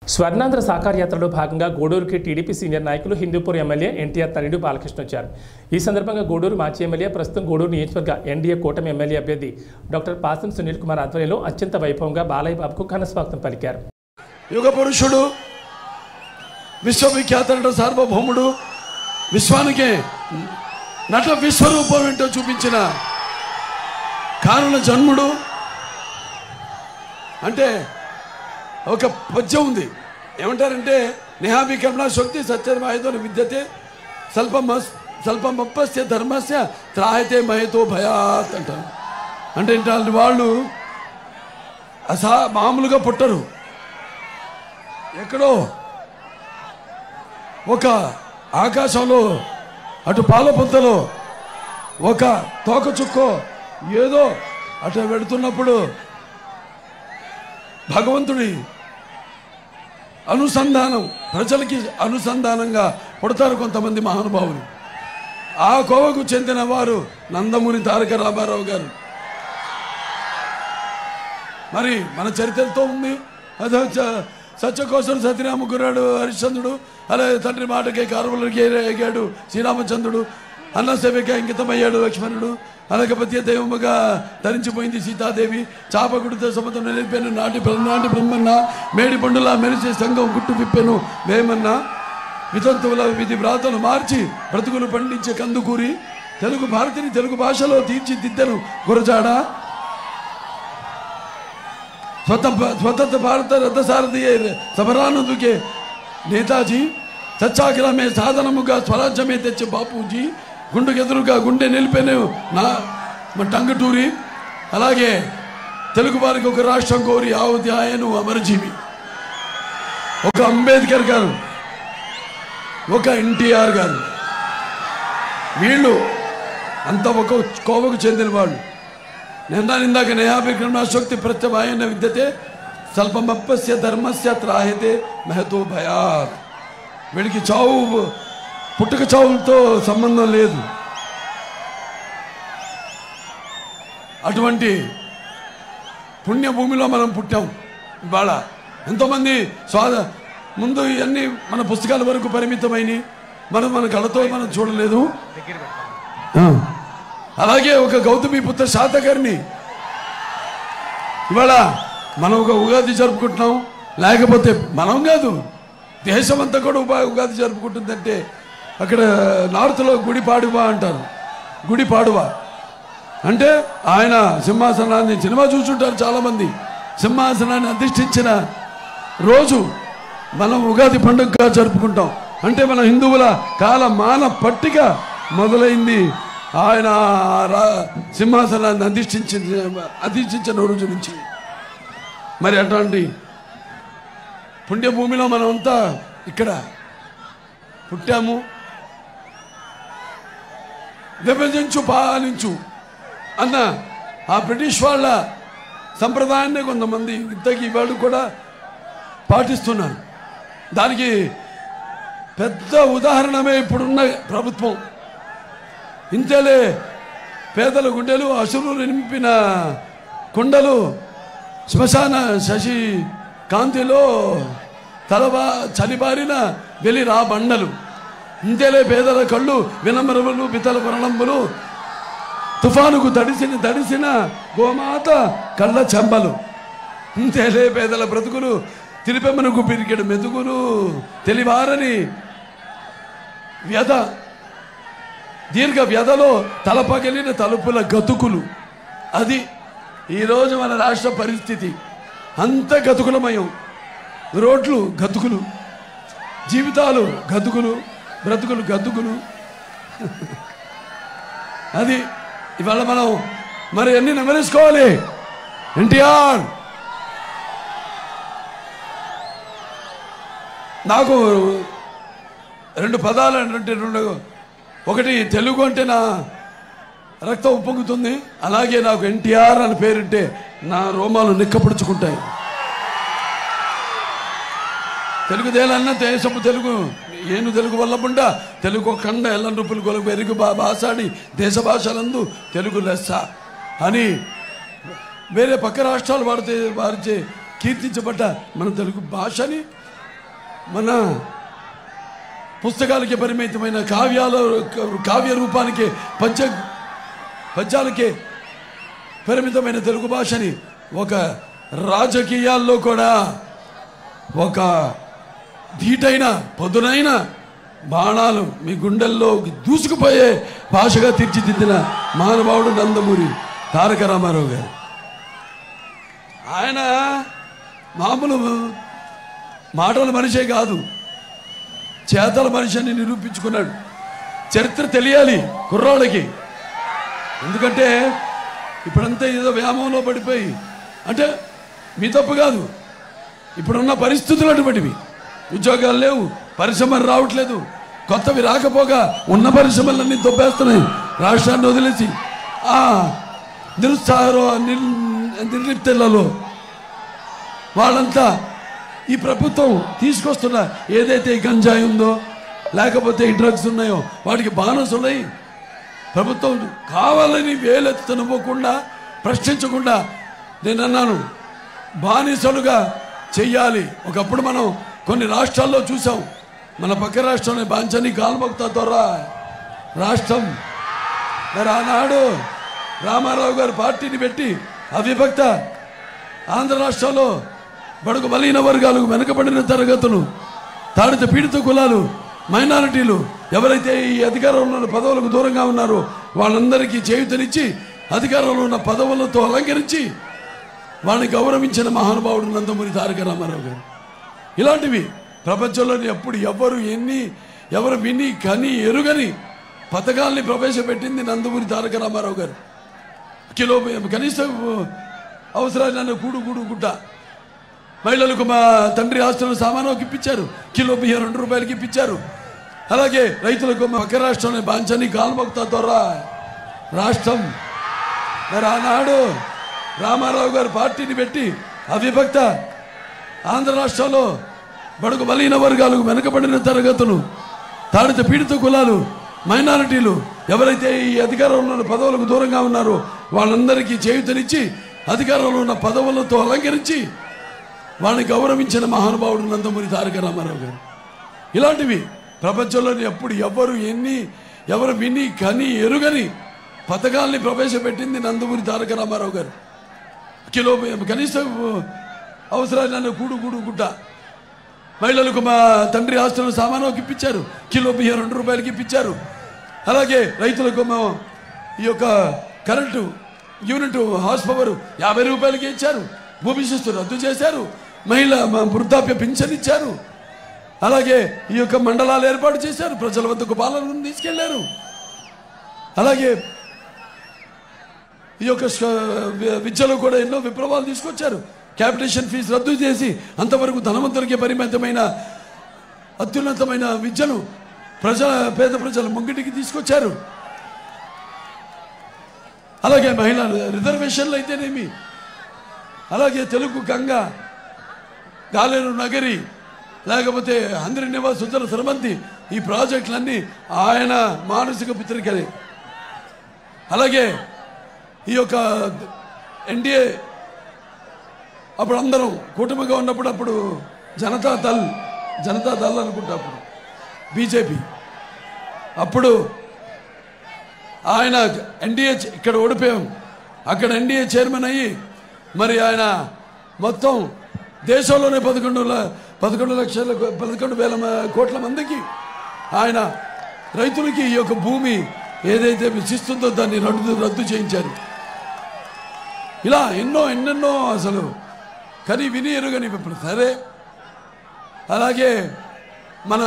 స్వర్ణాంధ్ర సాకార యాత్రలో భాగంగా గూడూరుకి టీడీపీ సీనియర్ నాయకులు హిందూపూర్ ఎమ్మెల్యే ఎన్టీఆర్ తనయుడు బాలకృష్ణ వచ్చారు. ఈ సందర్భంగా గూడూరు మాజీ ఎమ్మెల్యే ప్రస్తుతం గూడూరు నియోజకవర్గ ఎన్డీఏ కూటమి ఎమ్మెల్యే అభ్యర్థి డాక్టర్ పాసం సునీల్ కుమార్ ఆధ్వర్యంలో అత్యంత వైభవంగా బాలయ్య బాబుకు ఘనస్వాగతం పలికారు. యుగ పురుషుడు, విశ్వవిఖ్యాత నట సార్వభౌముడు, విశ్వానికే నట విశ్వరూపం ఏంటో చూపించిన కారణ జన్ముడు. అంటే ఒక పద్యం ఉంది, ఏమంటారంటే నేహాభి కరుణా శక్తి సత్యమాయతో విద్యతే స్వల్పమప్పస్య ధర్మస్య త్రాయతే మయతో భయాత్ అంటారు. అంటే ఇట్లాంటి వాళ్ళు మామూలుగా పుట్టరు. ఎక్కడో ఒక ఆకాశంలో అటు పాలపుంతలో ఒక తోక చుక్కో ఏదో అటు వెళుతున్నప్పుడు భగవంతుడి అనుసంధానం, ప్రజలకి అనుసంధానంగా పుడతారు కొంతమంది మహానుభావులు. ఆ కోవకు చెందిన వారు నందమూరి తారక రామారావు గారు. మరి మన చరిత్రతో ఉంది. అదే సత్యకోసం సత్యరామ గురాడు హరిశ్చంద్రుడు, అలాగే తండ్రి మాటకే కారువులకి ఎగాడు శ్రీరామచంద్రుడు, అన్న సేవకి అంకితమయ్యాడు లక్ష్మణుడు, అలాగే పత్య దైవముగా ధరించిపోయింది సీతాదేవి, చాపగుడితో సముద్రం నిలిపాను నాటి బ్రహ్మన్న, మేడి పండులా మెరిసే సంఘం గుట్టు విప్పెను వేమన్న, వితంతువుల విధి వ్రాతలు మార్చి బ్రతుకులు పండించే కందుకూరి, తెలుగు భారతిని తెలుగు భాషలో తీర్చిదిద్దను గురజాడ, స్వతంత్ర భారత రథసారథి సమరానందుకే నేతాజీ, సత్యాగ్రహమే సాధనముగా స్వరాజ్యమే తెచ్చే బాపూజీ, గుండెకెదురుగా గుండె నిలిపెను నా టంగుటూరి, అలాగే తెలుగు వారికి ఒక రాష్ట్రం కోరి ఆవుతి ఆయను అమరజీవి, ఒక అంబేద్కర్ గారు, ఒక ఎన్టీఆర్ గారు. వీళ్ళు అంత ఒక కోవకు చెందిన వాళ్ళు. నిందాక నేహాభిక్రమణ శక్తి ప్రత్యవాయన విద్యతే స్వల్పమప్పస్య ధర్మస్య త్రాయతే మహతో భయాత్. వీడికి చావు, పుట్టుక చావులతో సంబంధం లేదు. అటువంటి పుణ్యభూమిలో మనం పుట్టాం. ఇవాళ ఎంతోమంది ముందు ఇవన్నీ మన పుస్తకాల వరకు పరిమితమైన మన కళతో మనం చూడలేదు. అలాగే ఒక గౌతమి పుత్ర శాతకర్ణి ఇవాళ మనం ఒక ఉగాది జరుపుకుంటున్నాం. లేకపోతే మనం కాదు, దేశం అంతా కూడా ఉగాది జరుపుకుంటుందంటే అక్కడ నార్త్లో గుడిపాడువా అంటారు. గుడిపాడువా అంటే ఆయన సింహాసనాన్ని, సినిమా చూసుంటారు చాలామంది, సింహాసనాన్ని అధిష్ఠించిన రోజు మనం ఉగాది పండుగగా జరుపుకుంటాం. అంటే మన హిందువుల కాలమాన పట్టిక మొదలైంది ఆయన సింహాసనాన్ని అధిష్ఠించిన రోజు నుంచి. మరి అటువంటి పుణ్యభూమిలో మనం అంతా ఇక్కడ పుట్టాము. విభజించు పాలించు అన్న ఆ బ్రిటిష్ వాళ్ళ సంప్రదాయాన్ని కొంతమంది ఇంతకీ వాళ్ళు కూడా పాటిస్తున్నారు. దానికి పెద్ద ఉదాహరణమే ఇప్పుడున్న ప్రభుత్వం. ఇంతేలే పేదల గుండెలు అసురులు నింపిన కుండలు, శ్మశాన శశి కాంతిలో చలిబారిన వెలిరా బండలు, ఇంతేలే పేదల కళ్ళు వినమరములు వితల వరణములు, తుఫానుకు తడిసిన గోమాత కళ్ళ చెంబలు, ఇంతేలే పేదల బ్రతుకులు తిరిపెమ్మనకు పిరికెడు మెతుకులు, తెలివారని వ్యధ దీర్ఘ వ్యధలో తలపగిలిన తలుపుల గతుకులు. అది ఈరోజు మన రాష్ట్ర పరిస్థితి. అంత గతుకులమయం. రోడ్లు గతుకులు, జీవితాలు గతుకులు, బ్రతుకులు గతుకులు. అది ఇవాళ మనం మరి అన్ని నెమరేసుకోవాలి. ఎన్టీఆర్ నాకు రెండు పదాలు అంటే ఒకటి తెలుగు అంటే నా రక్తం ఉప్పొంగుతుంది. అలాగే నాకు ఎన్టీఆర్ అని పేరుంటే నా రోమాలు నిక్కపడుచుకుంటాయి. తెలుగుదేలన్న దేశపు తెలుగు ఏను తెలుగు వల్లబుండ తెలుగు కండ ఎల్ల రూపులు కొలుగు ఎరుగు భాషాడి దేశ భాషలందు తెలుగు లెస్స అని వేరే పక్క రాష్ట్రాలు వారిచే కీర్తించబడ్డ మన తెలుగు భాషని మన పుస్తకాలకే పరిమితమైన కావ్య రూపానికి పద్యాలకే పరిమితమైన తెలుగు భాషని ఒక రాజకీయాల్లో కూడా ఒక ధీటైన పదునైన బాణాలు మీ గుండెల్లో దూసుకుపోయే భాషగా తీర్చిదిద్దిన మహానుభావుడు నందమూరి తారక రామారావు గారు. ఆయన మామూలు మాటల మనిషే కాదు, చేతల మనిషి అని నిరూపించుకున్నాడు. చరిత్ర తెలియాలి కుర్రాళ్ళకి. ఎందుకంటే ఇప్పుడంతా ఏదో వ్యామోహంలో పడిపోయి, అంటే మీ తప్పు కాదు, ఇప్పుడున్న పరిస్థితులు అటువంటివి. ఉద్యోగాలు లేవు, పరిశ్రమలు రావట్లేదు, కొత్తవి రాకపోగా ఉన్న పరిశ్రమలన్నీ దొబ్బేస్తున్నాయి రాష్ట్రాన్ని వదిలేసి. నిర్లిప్తలలో వాళ్ళంతా ఈ ప్రభుత్వం తీసుకొస్తున్న ఏదైతే గంజాయి ఉందో లేకపోతే ఈ డ్రగ్స్ ఉన్నాయో వాటికి బానిసలై ప్రభుత్వం కావాలని వేలెత్తనివ్వకుండా ప్రశ్నించకుండా నేను అన్నాను బానిసలుగా చెయ్యాలి. ఒకప్పుడు మనం కొన్ని రాష్ట్రాల్లో చూసాం, మన పక్క రాష్ట్రంలో బాంచని కాల్మొక్తా ద్వారా రాష్ట్రం మరి ఆనాడు రామారావు గారు పార్టీని పెట్టి అవిభక్త ఆంధ్ర రాష్ట్రంలో బడుగు బలహీన వర్గాలు, వెనుకబడిన తరగతులు, తాడిత పీడిత కులాలు, మైనారిటీలు ఎవరైతే ఈ అధికారంలో ఉన్న పదవులకు దూరంగా ఉన్నారో వాళ్ళందరికీ చేయూతనిచ్చి అధికారంలో ఉన్న పదవులతో అలంకరించి వాళ్ళని గౌరవించిన మహానుభావుడు నందమూరి తారక రామారావు గారు. ఇలాంటివి ప్రపంచంలోని ఎప్పుడు ఎవరు విని కని ఎరుగని పథకాల్ని ప్రవేశపెట్టింది నందమూరి తారక రామారావు గారు. కనీస అవసరాన్ని కూడు గుట్ట మహిళలకు మా తండ్రి ఆస్తులను సామానుకి ఇప్పించారు, కిలో బియ్యం 2 రూపాయలకి ఇప్పించారు. అలాగే రైతులకు మా పక్క రాష్ట్రంలో బాంచని కాల్మొక్తా ద్వారా రాష్ట్రం మరి ఆనాడు రామారావు గారు పార్టీని పెట్టి అవిభక్త ఆంధ్ర రాష్ట్రంలో బడుగు బలహీన వర్గాలు, వెనుకబడిన తరగతులు, తాడిత పీడిత కులాలు, మైనారిటీలు ఎవరైతే ఈ అధికారంలో ఉన్న పదవులకు దూరంగా ఉన్నారో వాళ్ళందరికీ చేయూతనిచ్చి అధికారంలో ఉన్న పదవులతో అలంకరించి వాళ్ళని గౌరవించిన మహానుభావుడు నందమూరి తారక రామారావు గారు. ఇలాంటివి ప్రపంచంలోని ఎప్పుడు ఎవరు విని కని ఎరుగని పథకాల్ని ప్రవేశపెట్టింది నందమూరి తారక రామారావు గారు. కనీస అవసరాన్ని కూడు గుట్ట మహిళలకు మా తండ్రి ఆస్తులను సామానుకి ఇప్పించారు, కిలో బియ్యం 2 రూపాయలకి ఇప్పించారు. అలాగే రైతులకు ఈ యొక్క కరెంటు యూనిట్ హార్స్ పవర్ 50 రూపాయలకి ఇచ్చారు. భూమి శిస్తు రద్దు చేశారు, వృద్ధాప్య పింఛన్ ఇచ్చారు. అలాగే ఈ యొక్క మండలాలు ఏర్పాటు చేశారు, ప్రజల వద్దకు పాలనను తీసుకెళ్లారు. అలాగే ఈ యొక్క విద్యలో కూడా ఎన్నో విప్లవాలు తీసుకొచ్చారు. క్యాపిటేషన్ ఫీజు రద్దు చేసి అంతవరకు ధనవంతులకే పరిమితమైన అత్యున్నతమైన విద్యను పేద ప్రజల ముంగిటికి తీసుకొచ్చారు. అలాగే మహిళా రిజర్వేషన్లు అయితేనేమి, అలాగే తెలుగు గంగ, గాలేరు నగరి, లేకపోతే అందరి నివాస సుజల సరమంతి, ఈ ప్రాజెక్టులన్నీ ఆయన మానసిక పుత్రికలే. అలాగే ఈ యొక్క ఎన్డీఏ అప్పుడు అందరం కూటమిగా ఉన్నప్పుడు అప్పుడు జనతా దళ్ అనుకుంటా, అప్పుడు బీజేపీ, అప్పుడు ఆయన ఎన్డీఏ ఇక్కడ ఓడిపోయాం, అక్కడ ఎన్డీఏ చైర్మన్ అయ్యి మరి ఆయన మొత్తం దేశంలోనే 11,00,000 కోట్ల మందికి ఆయన రైతులకి ఈ యొక్క భూమి ఏదైతే శిస్తుందో దాన్ని రద్దు చేయించారు. ఇలా ఎన్నెన్నో అసలు కానీ విని ఎరుగని ఇప్పుడు సరే. అలాగే మన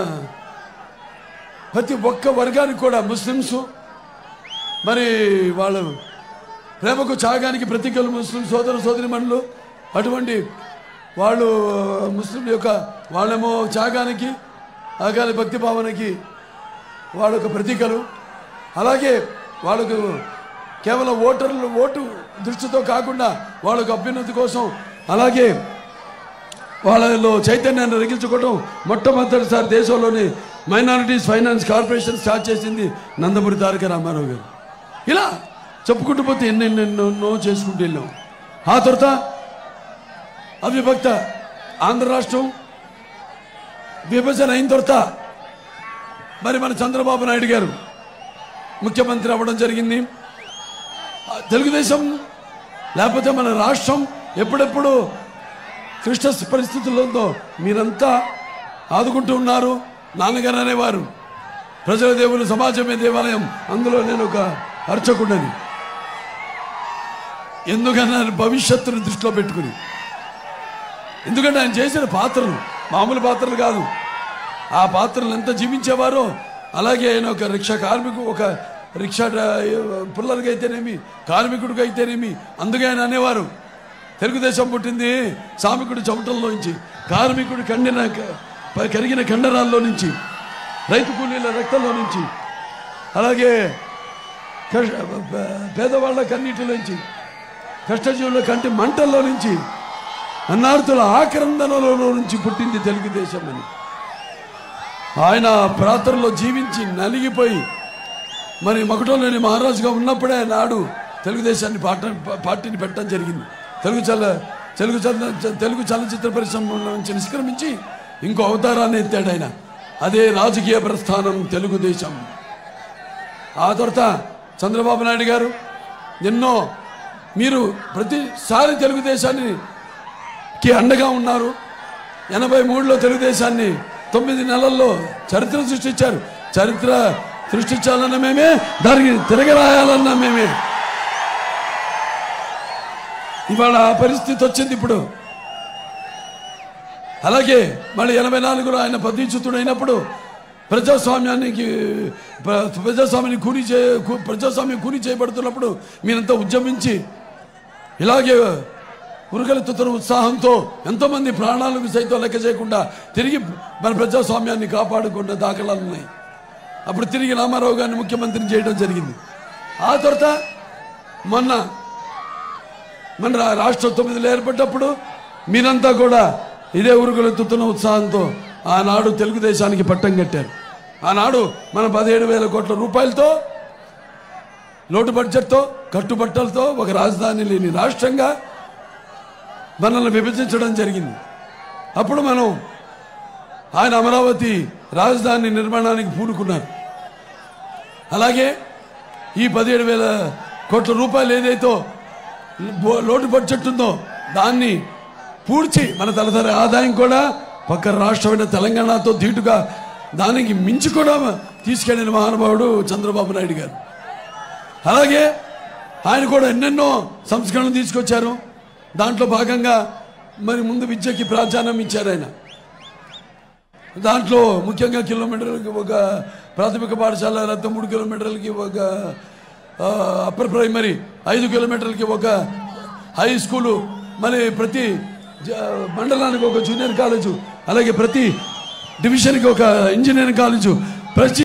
ప్రతి ఒక్క వర్గానికి కూడా ముస్లిమ్స్ మరి వాళ్ళు ప్రేమకు త్యాగానికి ప్రతీకలు ముస్లిం సోదరిమణులు, అటువంటి వాళ్ళు ముస్లిం యొక్క వాళ్ళేమో త్యాగానికి అకాలి భక్తి భావనకి వాళ్ళొక ప్రతీకలు. అలాగే వాళ్ళకు కేవలం ఓటు దృష్టితో కాకుండా వాళ్ళకు అభ్యున్నతి కోసం అలాగే వాళ్ళలో చైతన్యాన్ని రగిల్చుకోవడం మొట్టమొదటిసారి దేశంలోని మైనారిటీస్ ఫైనాన్స్ కార్పొరేషన్ స్టార్ట్ చేసింది నందమూరి తారక రామారావు గారు. ఇలా చెప్పుకుంటూ పోతే ఎన్నెన్నెన్నో చేసుకుంటూ వెళ్ళాం. ఆ తర్వాత అవిభక్త ఆంధ్ర రాష్ట్రం విభజన అయిన తర్వాత మరి మన చంద్రబాబు నాయుడు గారు ముఖ్యమంత్రి అవ్వడం జరిగింది. తెలుగుదేశం లేకపోతే మన రాష్ట్రం ఎప్పుడెప్పుడు క్లిష్ట పరిస్థితుల్లో ఉందో మీరంతా ఆదుకుంటూ ఉన్నారు. నాన్నగారు అనేవారు ప్రజల దేవులు సమాజమే దేవాలయం, అందులో నేను ఒక అర్చకుడని. ఎందుకన్నా భవిష్యత్తును దృష్టిలో పెట్టుకుని, ఎందుకంటే ఆయన చేసిన పాత్రలు మామూలు పాత్రలు కాదు. ఆ పాత్రలు ఎంత జీవించేవారో అలాగే ఆయన ఒక రిక్షా కార్మికుడు, ఒక రిక్షా పిల్లలకి అయితేనేమి, కార్మికుడికి అయితేనేమి, అందుకే ఆయన అనేవారు తెలుగుదేశం పుట్టింది శ్రామికుడి చెమటల్లో నుంచి, కార్మికుడి కరిగిన కండరాల్లో నుంచి, రైతు కూలీల రక్తంలో నుంచి, అలాగే పేదవాళ్ళ కన్నీటిలోంచి, కష్టజీవుల కంటి మంటల్లో నుంచి, అన్నార్థుల ఆక్రందనలో నుంచి పుట్టింది తెలుగుదేశం అని ఆయన ప్రాంతంలో జీవించి నలిగిపోయి మరి మకుటంలోని మహారాజుగా ఉన్నప్పుడే నాడు తెలుగుదేశాన్ని పార్టీని పెట్టడం జరిగింది. తెలుగు చలనచిత్ర పరిశ్రమ నుంచి నిష్క్రమించి ఇంకో అవతారాన్ని ఎత్తాడు ఆయన. అదే రాజకీయ ప్రస్థానం తెలుగుదేశం. ఆ తర్వాత చంద్రబాబు నాయుడు గారు ఎన్నో మీరు ప్రతిసారి తెలుగుదేశానికి అండగా ఉన్నారు. 83లో తెలుగుదేశాన్ని 9 నెలల్లో చరిత్ర సృష్టించారు. చరిత్ర సృష్టించాలన్న మేమే, దానికి తిరగరాయాలన్న మేమే. ఇవాళ ఆ పరిస్థితి వచ్చింది ఇప్పుడు. అలాగే మళ్ళీ 84లో ఆయన పదవీచ్యుతుడైనప్పుడు ప్రజాస్వామ్యం కూని చేయబడుతున్నప్పుడు మీరంతా ఉద్యమించి ఇలాగే ఉరకలెత్తుతున్న ఉత్సాహంతో ఎంతోమంది ప్రాణాలకు సైతం లెక్క చేయకుండా తిరిగి మన ప్రజాస్వామ్యాన్ని కాపాడుకున్న దాఖలాలు ఉన్నాయి. అప్పుడు తిరిగి రామారావు గారిని ముఖ్యమంత్రిని చేయడం జరిగింది. ఆ తర్వాత మన రాష్ట్రం 9లో ఏర్పడ్డప్పుడు మీరంతా కూడా ఇదే ఉరుకులెత్తుతున్న ఉత్సాహంతో ఆనాడు తెలుగుదేశానికి పట్టం కట్టారు. ఆనాడు మన 17,000 కోట్ల రూపాయలతో లోటు బడ్జెట్తో కట్టుబట్టలతో ఒక రాజధాని లేని రాష్ట్రంగా మనల్ని విభజించడం జరిగింది. అప్పుడు ఆయన అమరావతి రాజధాని నిర్మాణానికి పూనుకున్నారు. అలాగే ఈ 17,000 కోట్ల రూపాయలు ఏదైతే లోటు బడ్జెట్ ఉందో దాన్ని పూడ్చి మన తలసరి ఆదాయం కూడా పక్క రాష్ట్రమైన తెలంగాణతో ధీటుగా దానికి మించి కూడా తీసుకెళ్లిన మహానుభావుడు చంద్రబాబు నాయుడు గారు. అలాగే ఆయన కూడా ఎన్నెన్నో సంస్కరణలు తీసుకొచ్చారు. దాంట్లో భాగంగా మరి ముందు విద్యకి ప్రాధాన్యం ఇచ్చారు ఆయన. దాంట్లో ముఖ్యంగా కిలోమీటర్లకి ఒక ప్రాథమిక పాఠశాల, 3 కిలోమీటర్లకి ఒక అప్పర్ ప్రైమరీ, 5 కిలోమీటర్లకి ఒక హై స్కూలు, మరి ప్రతి మండలానికి ఒక జూనియర్ కాలేజు, అలాగే ప్రతి డివిజన్కి ఒక ఇంజనీరింగ్ కాలేజు, ప్రతి